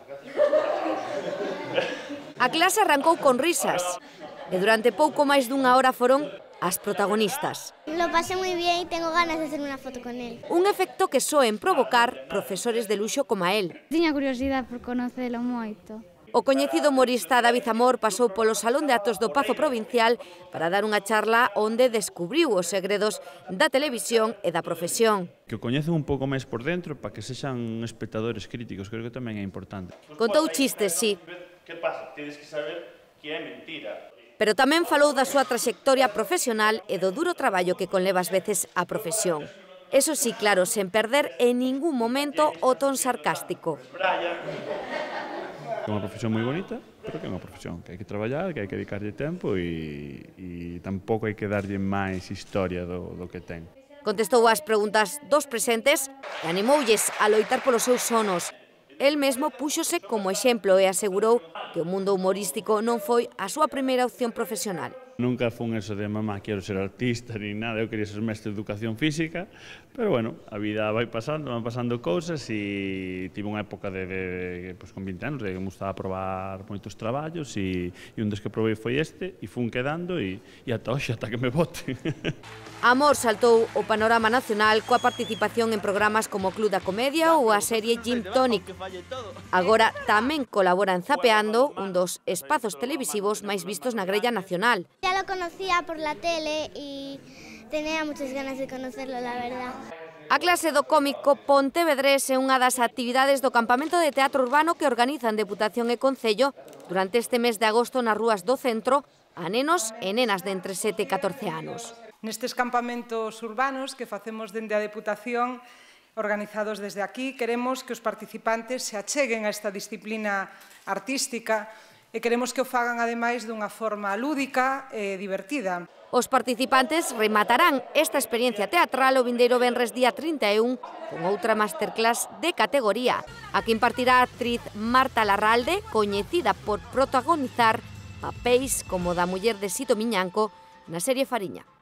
A clase arrancou con risas e durante pouco máis dunha hora foron as protagonistas. Lo pasé moi bien e tengo ganas de hacer unha foto con él. Un efecto que soen provocar profesores de luxo como a él. Tiña curiosidade por conocelo moito. O coñecido humorista David Amor pasou polo Salón de Actos do Pazo Provincial para dar unha charla onde descubriu os segredos da televisión e da profesión. Que o coñecen un pouco máis por dentro para que sexan espectadores críticos, creo que tamén é importante. Contou chistes, sí. Que pasa? Tienes que saber que é mentira. Pero tamén falou da súa traxectoria profesional e do duro traballo que conleva ás veces a profesión. Eso sí, claro, sen perder en ningún momento o ton sarcástico. É unha profesión moi bonita, pero que é unha profesión que hai que traballar, que hai que dedicarlle tempo e tampouco hai que darlle máis historia do que ten. Contestou ás preguntas dos presentes e animoulles a loitar polos seus sonos. El mesmo púxose como exemplo e asegurou que o mundo humorístico non foi a súa primeira opción profesional. Nunca fun eso de mamá, quero ser artista, ni nada, eu quería ser mestre de educación física, pero bueno, a vida vai pasando, van pasando cousas e tive unha época pues, con 20 anos, de que me gustaba probar moitos traballos e un dos que probei foi este e fun quedando e ata hoxe, ata que me bote. Amor saltou o panorama nacional coa participación en programas como Club da Comedia ou a serie Gin Tonic. Agora tamén colabora en Zapeando, un dos espazos televisivos máis vistos na grella nacional. Ya lo conocía por la tele y tenía muchas ganas de conocerlo, la verdad. A clase do cómico Pontevedrés é unha das actividades do campamento de teatro urbano que organizan Deputación e Concello durante este mes de agosto nas rúas do centro a nenos e nenas de entre 7 e 14 anos. Nestes campamentos urbanos que facemos dende a Deputación, organizados desde aquí, queremos que os participantes se acheguen a esta disciplina artística e queremos que o fagan, ademais, dunha forma lúdica e divertida. Os participantes rematarán esta experiencia teatral o vindeiro venres día 31 con outra masterclass de categoría, a que impartirá a actriz Marta Larralde, coñecida por protagonizar papéis como da muller de Sito Miñanco na serie Fariña.